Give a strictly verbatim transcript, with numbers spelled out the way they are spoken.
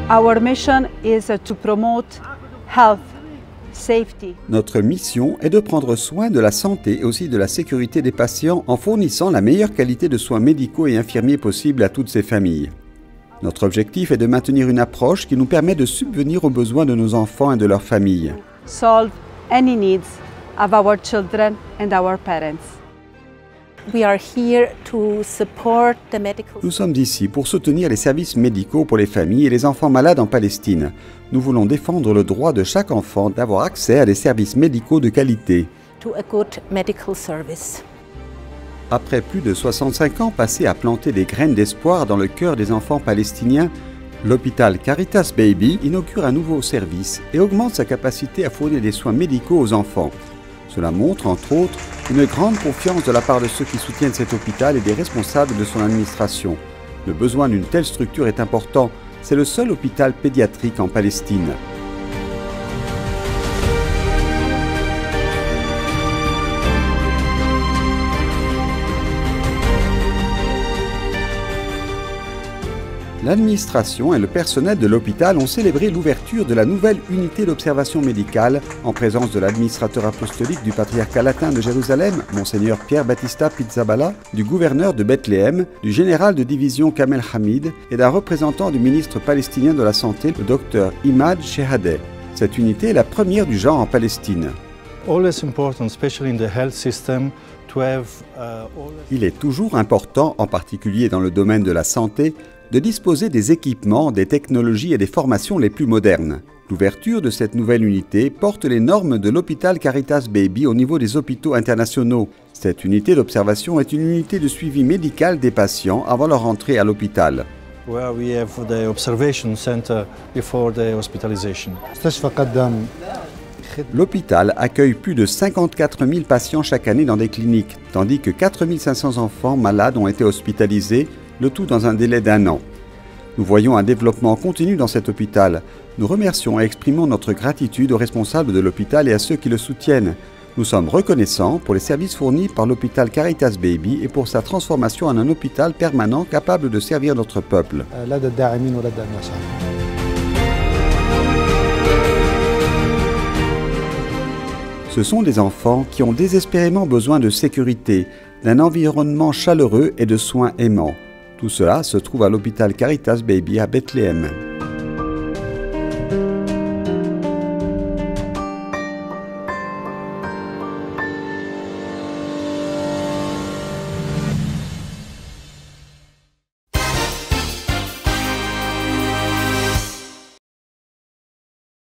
Our mission is to promote health, safety. Notre mission est de prendre soin de la santé et aussi de la sécurité des patients en fournissant la meilleure qualité de soins médicaux et infirmiers possible à toutes ces familles. Notre objectif est de maintenir une approche qui nous permet de subvenir aux besoins de nos enfants et de leurs familles. Solve any needs of our children and our parents. We are here to support the medical... Nous sommes ici pour soutenir les services médicaux pour les familles et les enfants malades en Palestine. Nous voulons défendre le droit de chaque enfant d'avoir accès à des services médicaux de qualité. To a good medical service. Après plus de soixante-cinq ans passés à planter des graines d'espoir dans le cœur des enfants palestiniens, l'hôpital Caritas Baby inaugure un nouveau service et augmente sa capacité à fournir des soins médicaux aux enfants. Cela montre, entre autres, une grande confiance de la part de ceux qui soutiennent cet hôpital et des responsables de son administration. Le besoin d'une telle structure est important. C'est le seul hôpital pédiatrique en Palestine. L'administration et le personnel de l'hôpital ont célébré l'ouverture de la nouvelle unité d'observation médicale en présence de l'administrateur apostolique du patriarcat latin de Jérusalem, Monseigneur Pierre Battista Pizzaballa, du gouverneur de Bethléem, du général de division Kamel Hamid et d'un représentant du ministre palestinien de la Santé, le docteur Imad Shehadeh. Cette unité est la première du genre en Palestine. Il est toujours important, en particulier dans le domaine de la santé, de disposer des équipements, des technologies et des formations les plus modernes. L'ouverture de cette nouvelle unité porte les normes de l'hôpital Caritas Baby au niveau des hôpitaux internationaux. Cette unité d'observation est une unité de suivi médical des patients avant leur entrée à l'hôpital. L'hôpital accueille plus de cinquante-quatre mille patients chaque année dans des cliniques, tandis que quatre mille cinq cents enfants malades ont été hospitalisés, le tout dans un délai d'un an. Nous voyons un développement continu dans cet hôpital. Nous remercions et exprimons notre gratitude aux responsables de l'hôpital et à ceux qui le soutiennent. Nous sommes reconnaissants pour les services fournis par l'hôpital Caritas Baby et pour sa transformation en un hôpital permanent capable de servir notre peuple. Ce sont des enfants qui ont désespérément besoin de sécurité, d'un environnement chaleureux et de soins aimants. Tout cela se trouve à l'hôpital Caritas Baby à Bethléem.